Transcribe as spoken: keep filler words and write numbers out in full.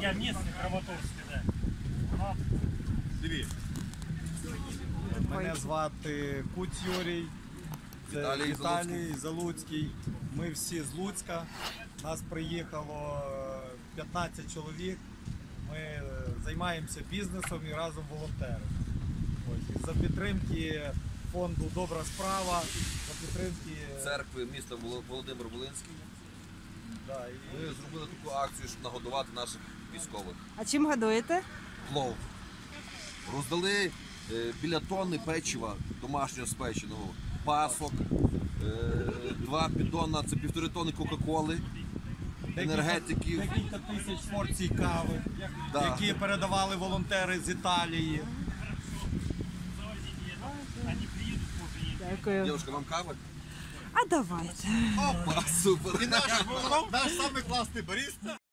Я місце Краматорське, да. Диві. Мене звати Куць Юрій, це Віталій Віталій Залуцький. Ми всі з Луцька. Нас приїхало п'ятнадцять чоловік. Ми займаємося бізнесом і разом волонтеримо. Ось. І за підтримки фонду «Добра справа», за підтримки Церкви міста Володимир Волинський. Да, і... Ми зробили таку акцію, щоб нагодувати наших військових. А чим годуєте? Плов. Роздали е, біля тонни печива домашнього спеченого, пасок, е, два піддона, це півтори тонни Кока-Коли, енергетиків. Декілька тисяч порцій кави, Да. які передавали волонтери з Італії. Дякую. Дівчинка, вам кава? А давайте. Опа, супер! Наш самий класний бариста.